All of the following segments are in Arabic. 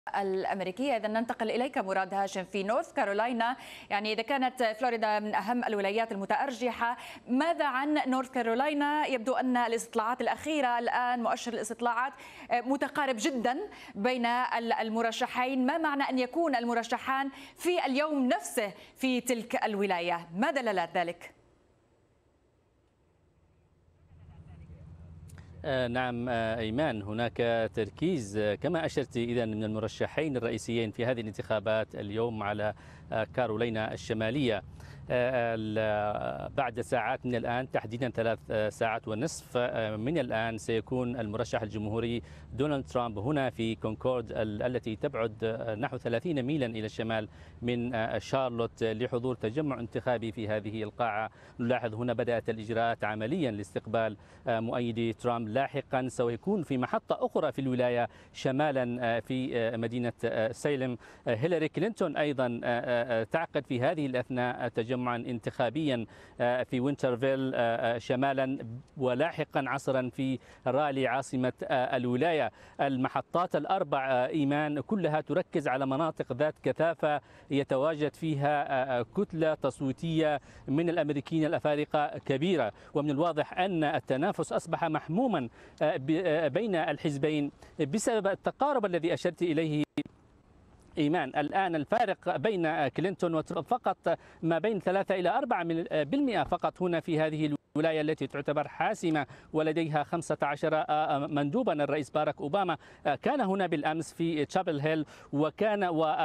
الأمريكية. إذا ننتقل إليك مراد هاشم في نورث كارولاينا، يعني إذا كانت فلوريدا من أهم الولايات المتأرجحة، ماذا عن نورث كارولاينا؟ يبدو أن الاستطلاعات الأخيرة الآن، مؤشر الاستطلاعات متقارب جدا بين المرشحين. ما معنى أن يكون المرشحان في اليوم نفسه في تلك الولاية؟ ما دلالات ذلك؟ نعم أيمان، هناك تركيز كما أشرت إذا من المرشحين الرئيسيين في هذه الانتخابات اليوم على كارولاينا الشمالية. بعد ساعات من الآن، تحديدا 3 ساعات ونصف من الآن، سيكون المرشح الجمهوري دونالد ترامب هنا في كونكورد التي تبعد نحو 30 ميلا إلى الشمال من شارلوت لحضور تجمع انتخابي في هذه القاعة. نلاحظ هنا بدأت الإجراءات عمليا لاستقبال مؤيدي ترامب. لاحقا سيكون في محطة أخرى في الولاية شمالا في مدينة سيلم. هيلاري كلينتون أيضا تعقد في هذه الأثناء تجمعا انتخابيا في وينترفيل شمالا، ولاحقا عصرا في رالي عاصمة الولاية. المحطات الأربع إيمان كلها تركز على مناطق ذات كثافة يتواجد فيها كتلة تصويتية من الأمريكيين الأفارقة كبيرة، ومن الواضح أن التنافس أصبح محموما بين الحزبين بسبب التقارب الذي أشرت إليه إيمان. الآن الفارق بين كلينتون وترامب فقط ما بين 3 إلى 4% فقط هنا في هذه الولاية التي تعتبر حاسمة ولديها 15 مندوبا. الرئيس باراك أوباما كان هنا بالأمس في تشابل هيل، وكان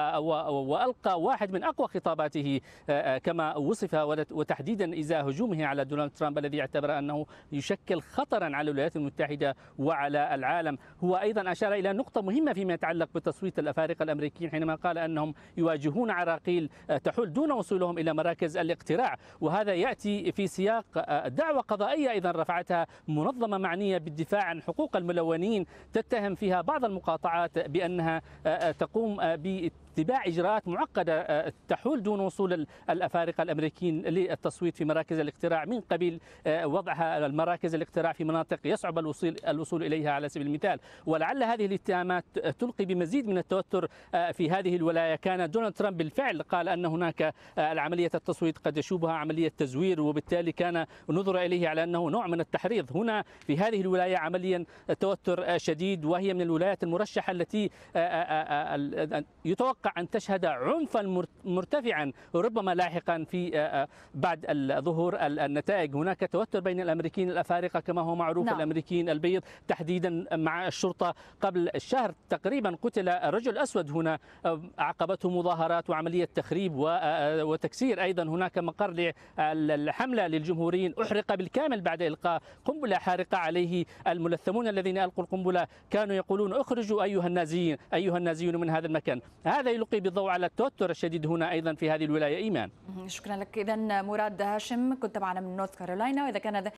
وألقى واحد من أقوى خطاباته كما وصف، وتحديدا إزاء هجومه على دونالد ترامب الذي اعتبر أنه يشكل خطرا على الولايات المتحدة وعلى العالم. هو أيضا أشار إلى نقطة مهمة فيما يتعلق بتصويت الأفارقة الأمريكيين حينما قال أنهم يواجهون عراقيل تحول دون وصولهم إلى مراكز الاقتراع، وهذا يأتي في سياق دعوة قضائية أيضا رفعتها منظمة معنية بالدفاع عن حقوق الملونين، تتهم فيها بعض المقاطعات بأنها تقوم باتباع إجراءات معقدة تحول دون وصول الأفارقة الأمريكيين للتصويت في مراكز الاقتراع، من قبيل وضعها المراكز الاقتراع في مناطق يصعب الوصول إليها على سبيل المثال. ولعل هذه الاتهامات تلقي بمزيد من التوتر في هذه الولاية. كان دونالد ترامب بالفعل قال أن هناك عملية التصويت قد يشوبها عملية تزوير، وبالتالي كان نظر إليه على أنه نوع من التحريض. هنا في هذه الولاية عمليا توتر شديد، وهي من الولايات المرشحة التي يتوقع أن تشهد عنفا مرتفعا ربما لاحقا في بعد ظهور النتائج. هناك توتر بين الأمريكيين الأفارقة كما هو معروف. نعم. الأمريكيين البيض تحديدا مع الشرطة. قبل شهر تقريبا قتل رجل أسود هنا، عقبته مظاهرات وعملية تخريب وتكسير. أيضا هناك مقر للحملة للجمهوريين أحرق بالكامل بعد إلقاء قنبلة حارقة عليه. الملثمون الذين ألقوا القنبلة كانوا يقولون اخرجوا أيها النازيين، أيها النازيون من هذا المكان. هذا يلقي بالضوء على التوتر الشديد هنا أيضا في هذه الولاية. إيمان، شكرا لك. إذا مراد هاشم كنت معنا من نورث كارولاينا، وإذا كان